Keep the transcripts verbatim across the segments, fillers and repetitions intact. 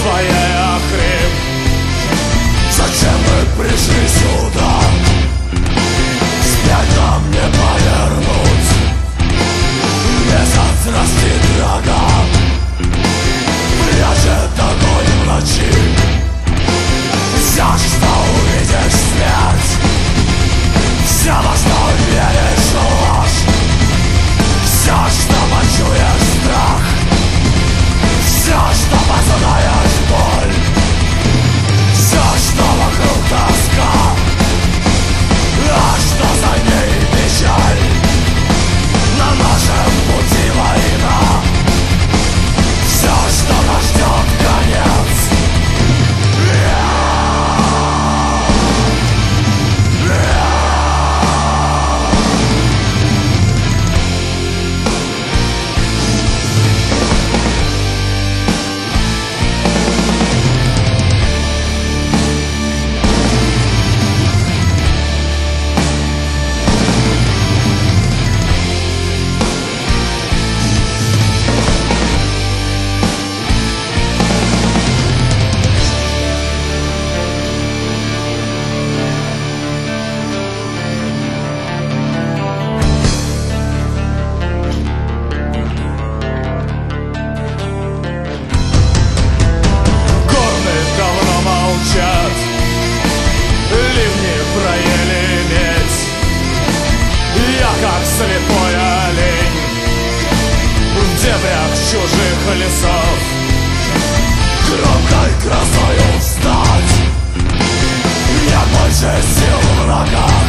своей охрип. Зачем мы пришли сюда? Вспять нам не повернуть. Месяц растит рога, прячет огонь в ночи. Все, что увидишь, смерть. Все, во что веришь, ложь. Все, что почуешь, страх. Все, что познаешь, боль. Все, что вокруг тоска. А что за ней печаль? На нашем пути война. Все, что нас ждет, конец. Ливни проели медь. Я как слепой олень в дебрях чужих лесов. Громкой красою встать. Нет больше сил в ногах.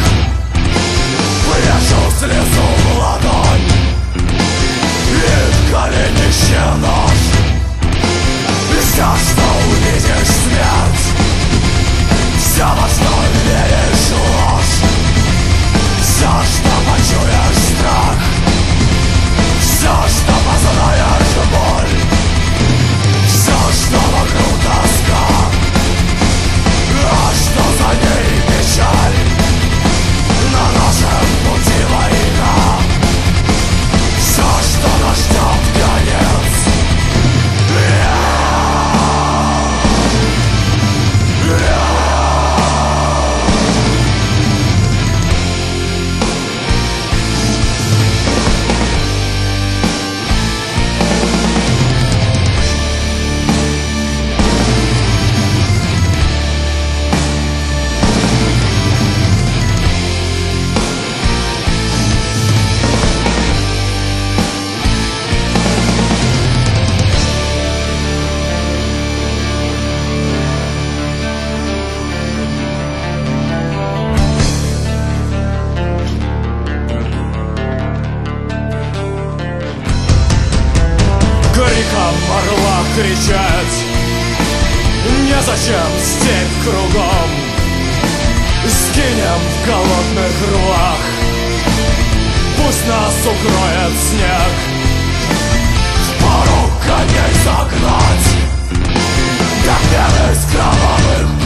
Прячу слезу в ладонь. И в голенище нож. Все, что увидишь, смерть. Все, во что веришь, ложь. Все, что почуешь, страх. Все, что познаешь, боль. Все, что вокруг тоска. А что за ней печаль? На нашем пути война. Все, что нас ждет, конец. Криком орла кричать. Незачем степь кругом. Скинем в голодных рвах. Пусть нас укроет снег. Впору коней загнать. Как белый с кровавых